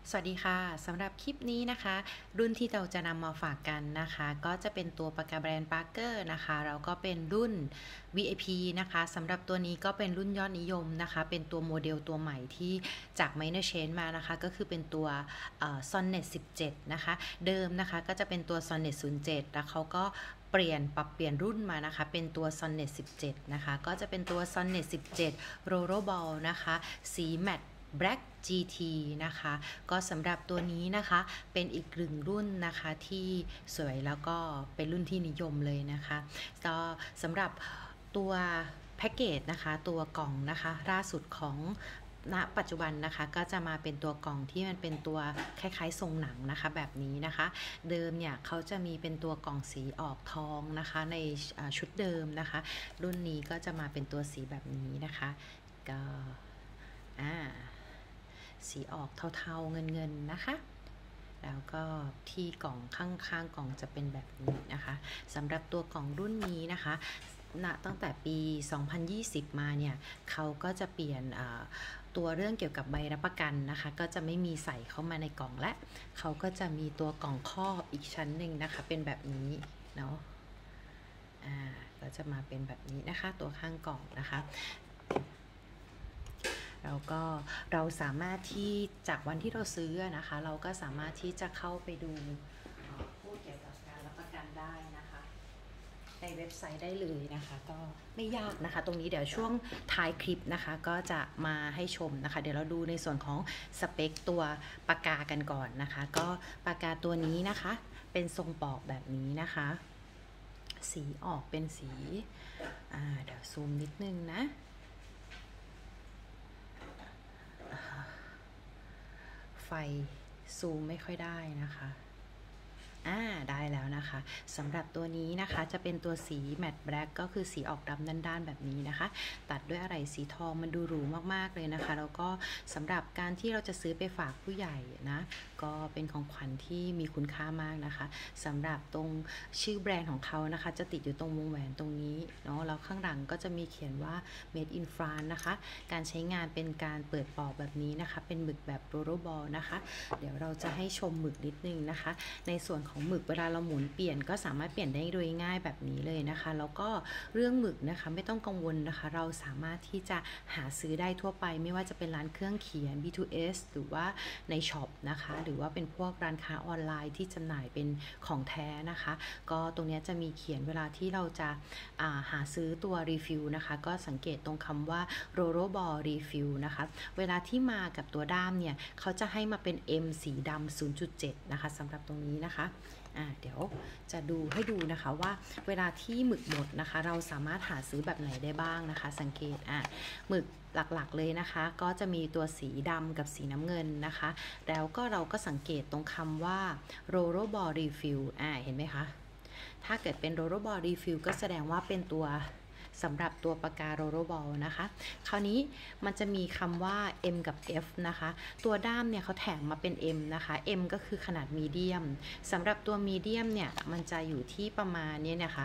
สวัสดีค่ะสำหรับคลิปนี้นะคะรุ่นที่เราจะนำมาฝากกันนะคะก็จะเป็นตัวปากกาแบรนด์ Parker นะคะแล้วก็เป็นรุ่น VIP นะคะสำหรับตัวนี้ก็เป็นรุ่นยอดนิยมนะคะเป็นตัวโมเดลตัวใหม่ที่จาก Minor Change มานะคะก็คือเป็นตัวSonnet 17นะคะเดิมนะคะก็จะเป็นตัว Sonnet 07แล้วเขาก็ปรับเปลี่ยนรุ่นมานะคะเป็นตัว Sonnet 17นะคะก็จะเป็นตัว Sonnet 17 Rollerball นะคะสีแมตต์Black GT นะคะก็สำหรับตัวนี้นะคะเป็นอีกหนึ่งรุ่นนะคะที่สวยแล้วก็เป็นรุ่นที่นิยมเลยนะคะก็สำหรับตัวแพ็กเกจนะคะตัวกล่องนะคะล่าสุดของณปัจจุบันนะคะก็จะมาเป็นตัวกล่องที่มันเป็นตัวคล้ายๆทรงหนังนะคะแบบนี้นะคะเดิมเนี่ยเขาจะมีเป็นตัวกล่องสีออกทองนะคะในชุดเดิมนะคะรุ่นนี้ก็จะมาเป็นตัวสีแบบนี้นะคะก็สีออกเทาๆเงินๆนะคะแล้วก็ที่กล่องข้างๆกล่องจะเป็นแบบนี้นะคะสำหรับตัวกล่องรุ่นนี้นะคะตั้งแต่ปี 2020 มาเนี่ยเขาก็จะเปลี่ยนตัวเรื่องเกี่ยวกับใบรับประกันนะคะก็จะไม่มีใส่เข้ามาในกล่องและเขาก็จะมีตัวกล่องครอบอีกชั้นหนึ่งนะคะเป็นแบบนี้เนาะก็จะมาเป็นแบบนี้นะคะตัวข้างกล่องนะคะแล้วก็เราสามารถที่จากวันที่เราซื้อนะคะเราก็สามารถที่จะเข้าไปดูพูดเกี่ยวกับการรับประกันได้นะคะในเว็บไซต์ได้เลยนะคะก็ไม่ยากนะคะตรงนี้เดี๋ยวช่วงท้ายคลิปนะคะก็จะมาให้ชมนะคะเดี๋ยวเราดูในส่วนของสเปคตัวปากกากันก่อนนะคะก็ปากกาตัวนี้นะคะเป็นทรงปอกแบบนี้นะคะสีออกเป็นสีเดี๋ยวซูมนิดนึงนะไฟซูมไม่ค่อยได้นะคะได้แล้วนะคะสำหรับตัวนี้นะคะจะเป็นตัวสีแมตต์แบล็กก็คือสีออกดำด้านๆแบบนี้นะคะตัดด้วยอะไรสีทองมันดูหรูมากๆเลยนะคะแล้วก็สำหรับการที่เราจะซื้อไปฝากผู้ใหญ่นะก็เป็นของขวัญที่มีคุณค่ามากนะคะสำหรับตรงชื่อแบรนด์ของเขานะคะจะติดอยู่ตรงวงแหวนตรงนี้เนาะแล้วข้างหลังก็จะมีเขียนว่า Made in France นะคะการใช้งานเป็นการเปิดปอกแบบนี้นะคะเป็นหมึกแบบโรลเลอร์บอลนะคะเดี๋ยวเราจะให้ชมหมึกนิดนึงนะคะในส่วนของหมึกเวลาเราหมุนเปลี่ยนก็สามารถเปลี่ยนได้โดยง่ายแบบนี้เลยนะคะแล้วก็เรื่องหมึกนะคะไม่ต้องกังวลนะคะเราสามารถที่จะหาซื้อได้ทั่วไปไม่ว่าจะเป็นร้านเครื่องเขียน B2S หรือว่าในช็อปนะคะหรือว่าเป็นพวกร้านค้าออนไลน์ที่จำหน่ายเป็นของแท้นะคะก็ตรงนี้จะมีเขียนเวลาที่เราจะหาซื้อตัวรีฟิลนะคะก็สังเกตตรงคำว่าโรโรบอลรีฟิลนะคะเวลาที่มากับตัวด้ามเนี่ยเขาจะให้มาเป็น M สีดำ 0.7 นะคะสำหรับตรงนี้นะคะเดี๋ยวจะดูให้ดูนะคะว่าเวลาที่หมึกหมดนะคะเราสามารถหาซื้อแบบไหนได้บ้างนะคะสังเกตหมึกหลักๆเลยนะคะก็จะมีตัวสีดำกับสีน้ำเงินนะคะแล้วก็เราก็สังเกตตรงคำว่า Rollerball Refill เห็นไหมคะถ้าเกิดเป็น Rollerball Refill ก็แสดงว่าเป็นตัวสำหรับตัวปากกาโรโรบอลนะคะคราวนี้มันจะมีคำว่า M กับ F นะคะตัวด้ามเนี่ยเขาแถมมาเป็น M นะคะ M ก็คือขนาดมีเดียมสำหรับตัวมีเดียมเนี่ยมันจะอยู่ที่ประมาณนี้นะคะ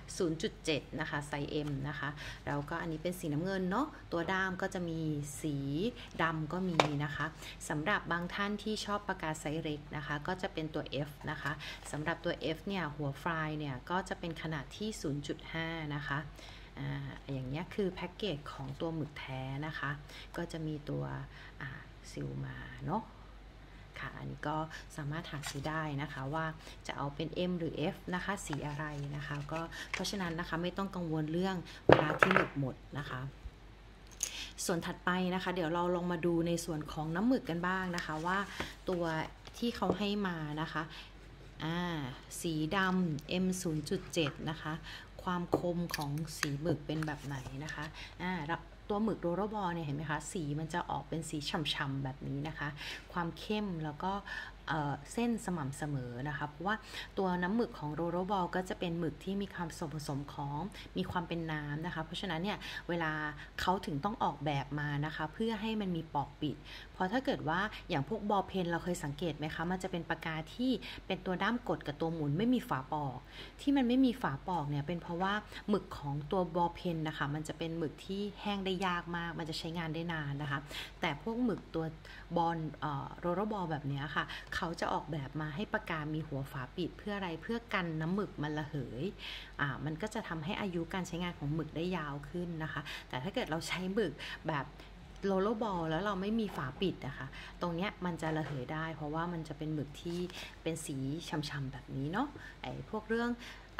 0.7 นะคะไซส์ M นะคะแล้วก็อันนี้เป็นสีน้ำเงินเนาะตัวด้ามก็จะมีสีดำก็มีนะคะสำหรับบางท่านที่ชอบปากกาไซส์เล็กนะคะก็จะเป็นตัว F นะคะสำหรับตัว F เนี่ยหัวฟลายเนี่ยก็จะเป็นขนาดที่ 0.5 นะคะอย่างเงี้ยคือแพ็กเกจของตัวหมึกแท้นะคะก็จะมีตัวซิลมาเนาะค่ะอันนี้ก็สามารถหาซื้อได้นะคะว่าจะเอาเป็น M หรือ F นะคะสีอะไรนะคะก็เพราะฉะนั้นนะคะไม่ต้องกังวลเรื่องเวลาที่หมึกหมดนะคะส่วนถัดไปนะคะเดี๋ยวเราลองมาดูในส่วนของน้ำหมึกกันบ้างนะคะว่าตัวที่เขาให้มานะคะสีดำ M 0.7 นะคะความคมของสีหมึกเป็นแบบไหนนะคะตัวหมึกโรลเลอร์บอลเนี่ยเห็นไหมคะสีมันจะออกเป็นสีฉ่ำๆแบบนี้นะคะความเข้มแล้วก็เส้นสม่ำเสมอนะคะเพราะว่าตัวน้ำหมึกของโรโรบอลก็จะเป็นหมึกที่มีความส่วนผสมของมีความเป็นน้ำนะคะเพราะฉะนั้นเนี่ยเวลาเขาถึงต้องออกแบบมานะคะเพื่อให้มันมีปอกปิดเพราะถ้าเกิดว่าอย่างพวกบอลเพนเราเคยสังเกตไหมคะมันจะเป็นปากกาที่เป็นตัวด้ามกดกับตัวหมุนไม่มีฝาปอกที่มันไม่มีฝาปอกเนี่ยเป็นเพราะว่าหมึกของตัวบอลเพนนะคะมันจะเป็นหมึกที่แห้งได้ยากมากมันจะใช้งานได้นานนะคะแต่พวกหมึกตัวบอลโรโรบอลแบบนี้ค่ะเขาจะออกแบบมาให้ปากกามีหัวฝาปิดเพื่ออะไรเพื่อกันน้ำหมึกมันระเหยมันก็จะทำให้อายุการใช้งานของหมึกได้ยาวขึ้นนะคะแต่ถ้าเกิดเราใช้หมึกแบบโรลเลอร์บอลแล้วเราไม่มีฝาปิดนะคะตรงเนี้ยมันจะระเหยได้เพราะว่ามันจะเป็นหมึกที่เป็นสีช้ำๆแบบนี้เนาะไอ้พวกเรื่อง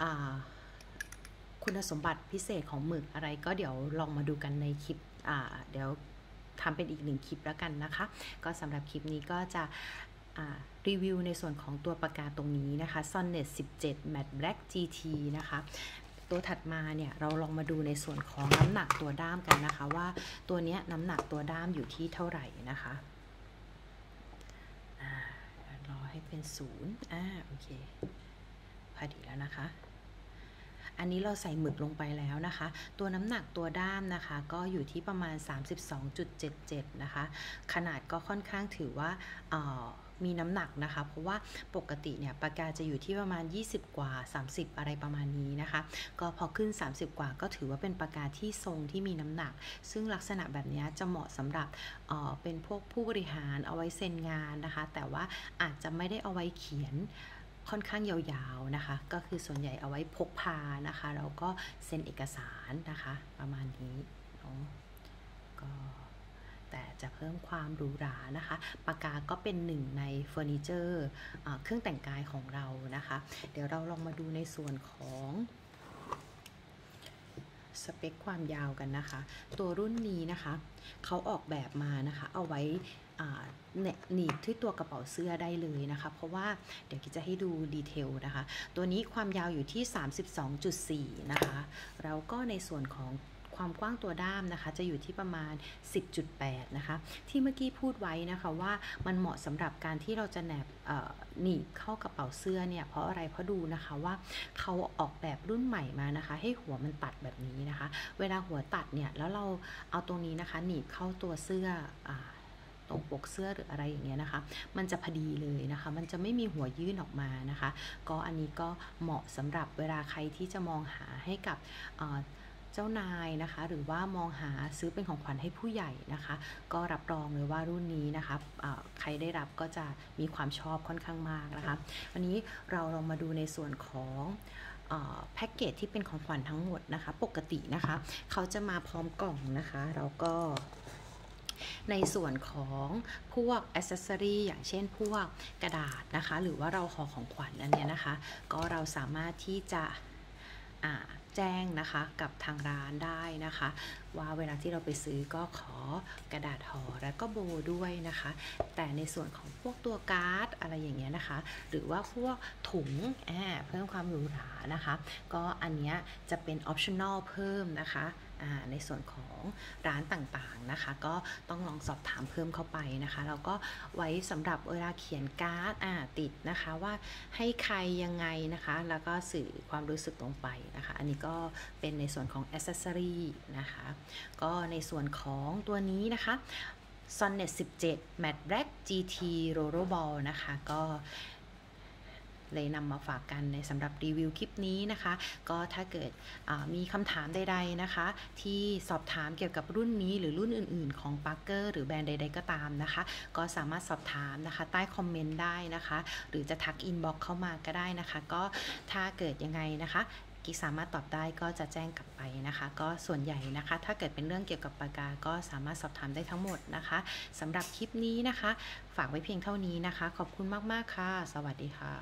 คุณสมบัติพิเศษของหมึกอะไรก็เดี๋ยวลองมาดูกันในคลิปเดี๋ยวทำเป็นอีกหนึ่งคลิปแล้วกันนะคะก็สำหรับคลิปนี้ก็จะรีวิวในส่วนของตัวปากกาตรงนี้นะคะ Sonnet 17 Matte Black GT นะคะตัวถัดมาเนี่ยเราลองมาดูในส่วนของน้ำหนักตัวด้ามกันนะคะว่าตัวนี้น้ำหนักตัวด้ามอยู่ที่เท่าไหร่นะคะรอให้เป็น0โอเคพอดีแล้วนะคะอันนี้เราใส่หมึกลงไปแล้วนะคะตัวน้ำหนักตัวด้ามนะคะก็อยู่ที่ประมาณ 32.77 นะคะขนาดก็ค่อนข้างถือว่ามีน้ำหนักนะคะเพราะว่าปกติเนี่ยปากกาจะอยู่ที่ประมาณ20กว่า30อะไรประมาณนี้นะคะก็พอขึ้น30กว่าก็ถือว่าเป็นปากกาที่ทรงที่มีน้ำหนักซึ่งลักษณะแบบนี้จะเหมาะสำหรับเป็นพวกผู้บริหารเอาไว้เซ็นงานนะคะแต่ว่าอาจจะไม่ได้เอาไว้เขียนค่อนข้างยาวๆนะคะก็คือส่วนใหญ่เอาไว้พกพานะคะแล้วก็เซ็นเอกสารนะคะประมาณนี้เนาะก็แต่จะเพิ่มความหรูหรานะคะปากกาก็เป็นหนึ่งในเฟอร์นิเจอร์เครื่องแต่งกายของเรานะคะเดี๋ยวเราลองมาดูในส่วนของสเปคความยาวกันนะคะตัวรุ่นนี้นะคะเขาออกแบบมานะคะเอาไว้หนีบที่ตัวกระเป๋าเสื้อได้เลยนะคะเพราะว่าเดี๋ยวกิ๊จะให้ดูดีเทลนะคะตัวนี้ความยาวอยู่ที่ 32.4 นะคะแล้วก็ในส่วนของความกว้างตัวด้ามนะคะจะอยู่ที่ประมาณ 10.8 นะคะที่เมื่อกี้พูดไว้นะคะว่ามันเหมาะสำหรับการที่เราจะหนีบเข้ากระเป๋าเสื้อเนี่ยเพราะอะไรเพราะดูนะคะว่าเขาออกแบบรุ่นใหม่มานะคะให้หัวมันตัดแบบนี้นะคะเวลาหัวตัดเนี่ยแล้วเราเอาตรงนี้นะคะหนีบเข้าตัวเสื้อตรงปกเสื้อหรืออะไรอย่างเงี้ยนะคะมันจะพอดีเลยนะคะมันจะไม่มีหัวยื่นออกมานะคะก็อันนี้ก็เหมาะสำหรับเวลาใครที่จะมองหาให้กับเจ้านายนะคะหรือว่ามองหาซื้อเป็นของขวัญให้ผู้ใหญ่นะคะก็รับรองเลยว่ารุ่นนี้นะคะใครได้รับก็จะมีความชอบค่อนข้างมากนะคะวันนี้เราลองมาดูในส่วนของแพ็กเกจที่เป็นของขวัญทั้งหมดนะคะปกตินะคะเขาจะมาพร้อมกล่องนะคะแล้วก็ในส่วนของพวกแอ c เซสซอรีอย่างเช่นพวกกระดาษนะคะหรือว่าเราห่อของขวัญอันนี้นะคะก็เราสามารถที่จะแจ้งนะคะกับทางร้านได้นะคะว่าเวลาที่เราไปซื้อก็ขอกระดาษห่อแล้วก็โบด้วยนะคะแต่ในส่วนของพวกตัวการ์ดอะไรอย่างเงี้ยนะคะหรือว่าพวกถุงเพิ่มความหรูหรานะคะก็อันเนี้ยจะเป็นออปชั่นอลเพิ่มนะคะในส่วนของร้านต่างๆนะคะก็ต้องลองสอบถามเพิ่มเข้าไปนะคะแล้วก็ไว้สำหรับเวลาเขียนการ์ดติดนะคะว่าให้ใครยังไงนะคะแล้วก็สื่อความรู้สึกลงไปนะคะอันนี้ก็เป็นในส่วนของ accessory นะคะก็ในส่วนของตัวนี้นะคะ Sonnet 17 Matte Black GT Rollerball นะคะก็เลยนำมาฝากกันในสำหรับรีวิวคลิปนี้นะคะก็ถ้าเกิดมีคำถามใดๆนะคะที่สอบถามเกี่ยวกับรุ่นนี้หรือรุ่นอื่นๆของ Parker หรือแบรนด์ใดๆก็ตามนะคะก็สามารถสอบถามนะคะใต้คอมเมนต์ได้นะคะหรือจะทักอินบ็อกซ์เข้ามาก็ได้นะคะก็ถ้าเกิดยังไงนะคะกิ๊กสามารถตอบได้ก็จะแจ้งกลับไปนะคะก็ส่วนใหญ่นะคะถ้าเกิดเป็นเรื่องเกี่ยวกับปากกาก็สามารถสอบถามได้ทั้งหมดนะคะสำหรับคลิปนี้นะคะฝากไว้เพียงเท่านี้นะคะขอบคุณมากๆค่ะสวัสดีค่ะ